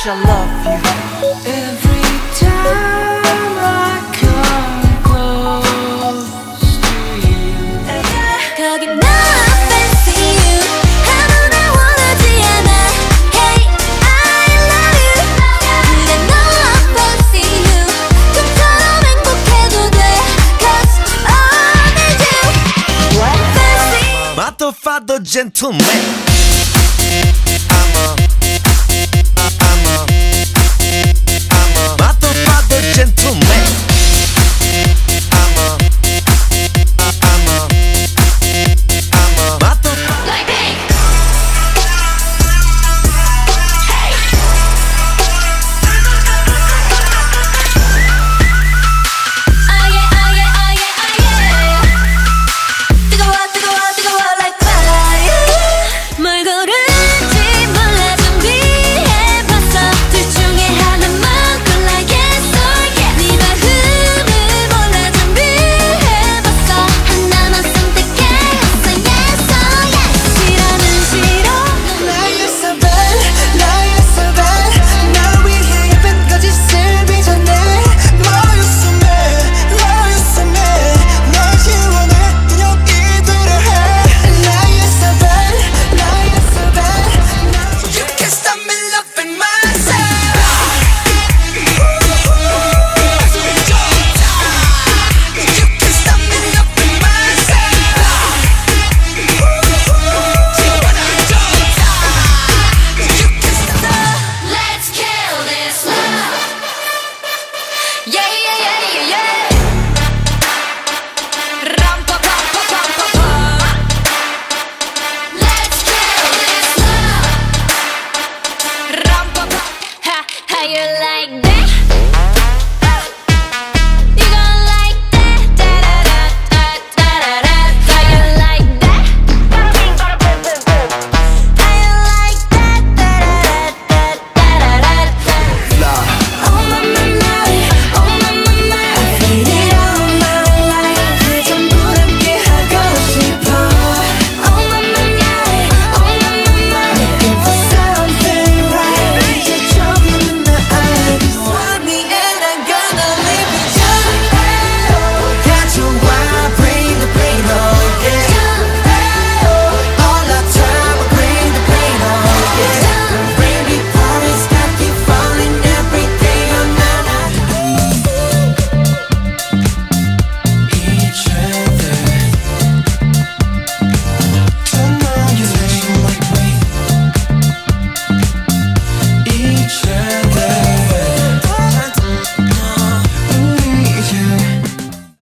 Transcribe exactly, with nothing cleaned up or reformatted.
much I love you. Every time I come close to you. 거기 너 fancy you 아무나 원하지 않아. Hey I love you. 그래 너 fancy you 꿈처럼 행복해도 돼. Cause I need you. Fancy Mato fatto gentleman.